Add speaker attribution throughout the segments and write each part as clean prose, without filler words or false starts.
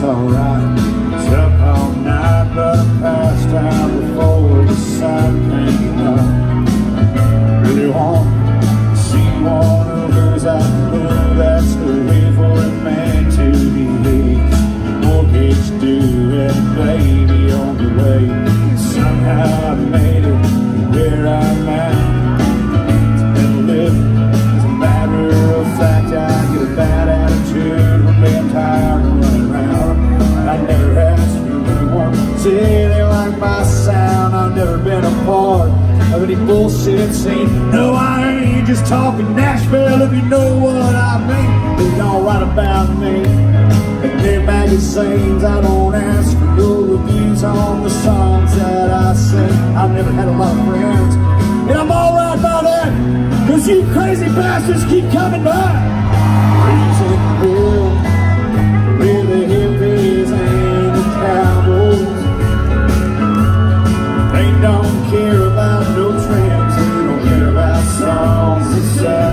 Speaker 1: alright. Was up all night, but I passed out before the sun came up. Really want to see one of those I know that's the way for a man to behave. Mortgage due and baby on the way. Somehow I made it where I'm at. And live as a matter of fact, I get a bad attitude when being tired of running around. I never asked for anyone to say they like my sound. I've never been a part of any bullshit scene. No, I ain't just talking Nashville, if you know what I mean. They don't write about me in their magazines. I don't ask for your reviews on the songs that I sing. I've never had a lot of friends, and I'm alright by that, cause you crazy bastards keep coming back. Crazy Bill, with the hippies and the cowboys. They don't care about no trends, they don't care about songs that sell.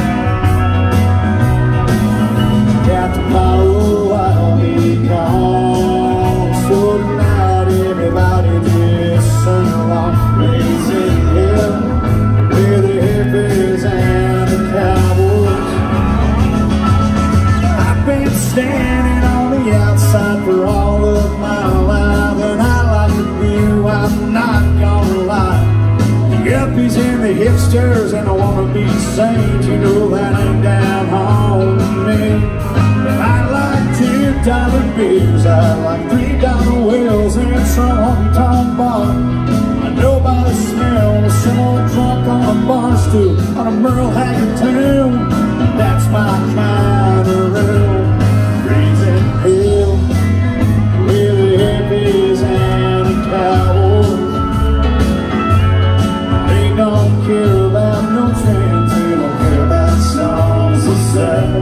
Speaker 1: Yeah, tomorrow I'll be gone, so tonight everybody just sing along. Raising hell with the hippies and the cowboys. I've been standing on the outside for all of my life, and I like the view, I'm not gonna lie. The yuppies and the hipsters and the wannabe saints, you know that ain't down home with me. I like $10 beers, I like $3 wheels, and some honky-tonk bar. I know by the smell of some old drunk on a bar stool on a Merle Haggard tune. That's my kind of room. Raising hell with the hippies and the cowboys. They don't care about no trends, they don't care about songs that sell.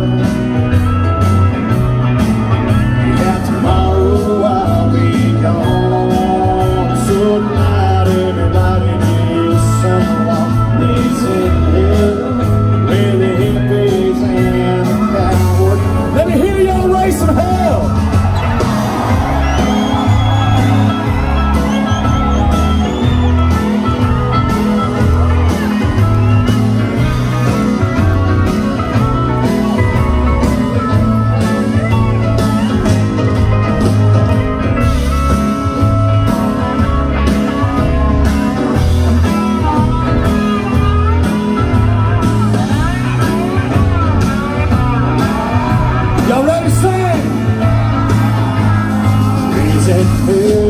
Speaker 1: Yeah, tomorrow I'll be gone, so tonight everybody just sing along. Raising hell with the hippies and the cowboys. Let me hear y'all raise some hell. Y'all ready to sing? Raising hell